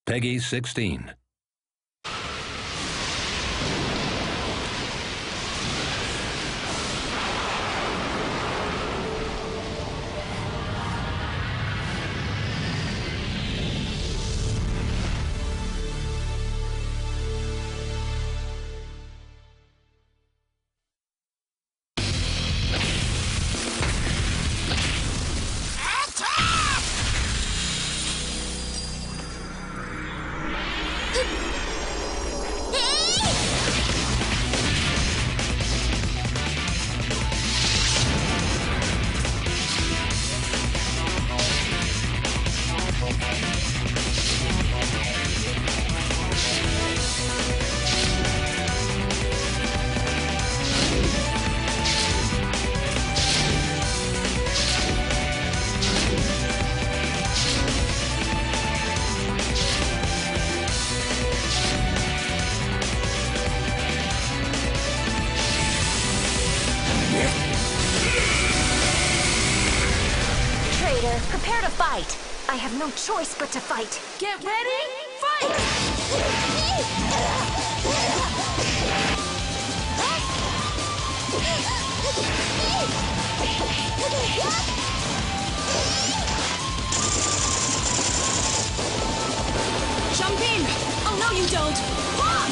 Peggy 16. Prepare to fight. I have no choice but to fight. Get ready, fight! Jump in! Oh no, you don't!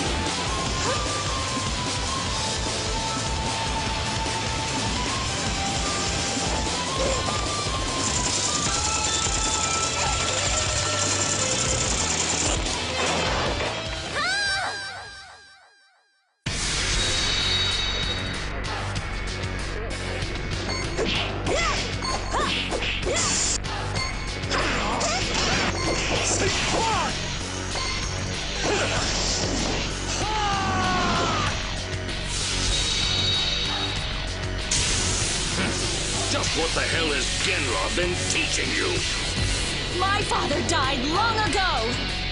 Just what the hell is Genra been teaching you? My father died long ago!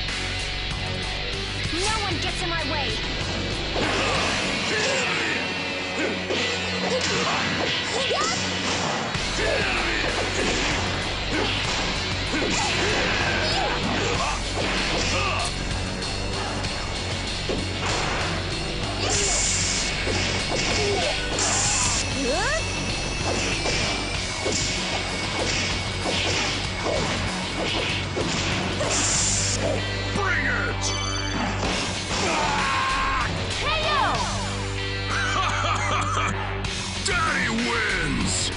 No one gets in my way. Bring it! KO! Daddy wins!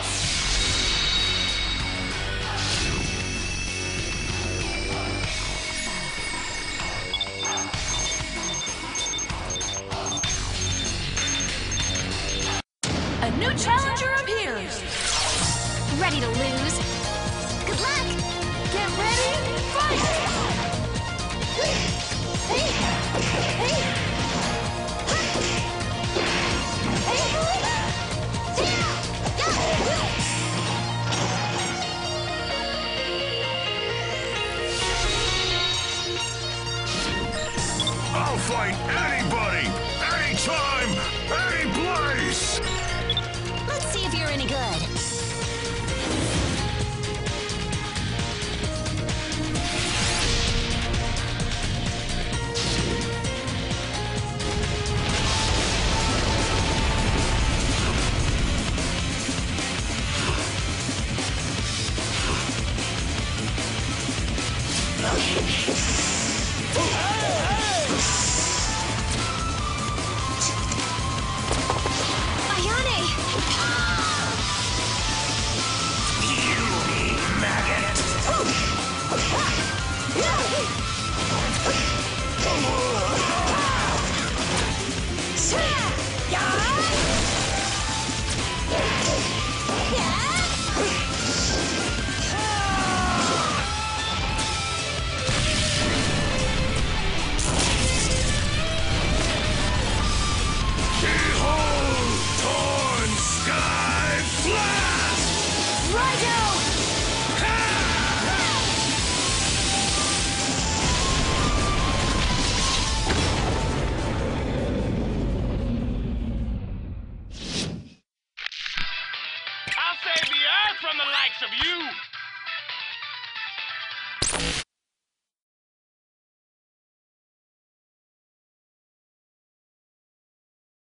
A new challenger appears! Ready to lose? Good luck! Get ready, fight! I'll fight anybody, anytime, any place! Let's see if you're any good. You maggot!